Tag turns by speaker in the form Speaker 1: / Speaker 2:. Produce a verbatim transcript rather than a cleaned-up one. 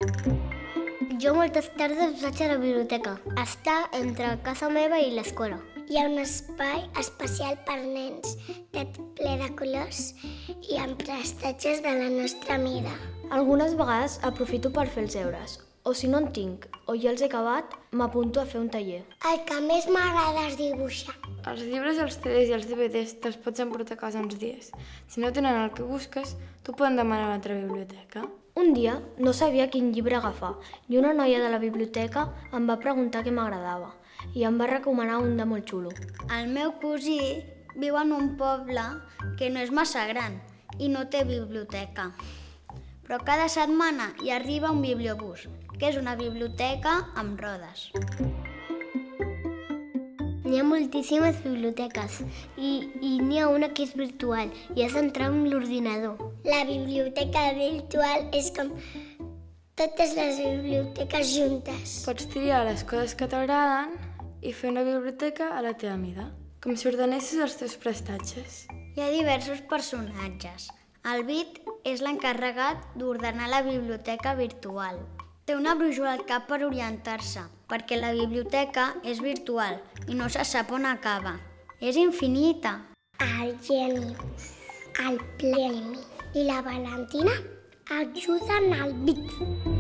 Speaker 1: Jo moltes tardes vaig a la biblioteca. Està entre casa meva i l'escola. Hi ha un espai especial per nens, tot ple de colors i amb prestatges de la nostra mida.
Speaker 2: Algunes vegades aprofito per fer els deures, o si no en tinc, o ja els he acabat, m'apunto a fer un taller.
Speaker 1: El que més m'agrada és dibuixar.
Speaker 3: Els llibres, els C Ds i els D V Ds te'ls pots emportar a casa uns dies. Si no tenen el que busques, t'ho poden demanar a l'altra biblioteca.
Speaker 2: Un dia no sabia quin llibre agafar i una noia de la biblioteca em va preguntar què m'agradava i em va recomanar un de molt xulo.
Speaker 4: El meu cosí viu en un poble que no és massa gran i no té biblioteca. Però cada setmana hi arriba un bibliobús, que és una biblioteca amb rodes.
Speaker 1: N'hi ha moltíssimes biblioteques i, i n'hi ha una que és virtual i has d'entrar amb l'ordinador. La biblioteca virtual és com totes les biblioteques juntes.
Speaker 3: Pots triar les coses que t'agraden i fer una biblioteca a la teva mida, com si ordenessis els teus prestatges.
Speaker 4: Hi ha diversos personatges. El Bit és l'encarregat d'ordenar la biblioteca virtual. Té una brúixola al cap per orientar-se, perquè la biblioteca és virtual i no se sap on acaba. És infinita.
Speaker 1: El Genius, el Pleni i la Valentina ajuden al Bit.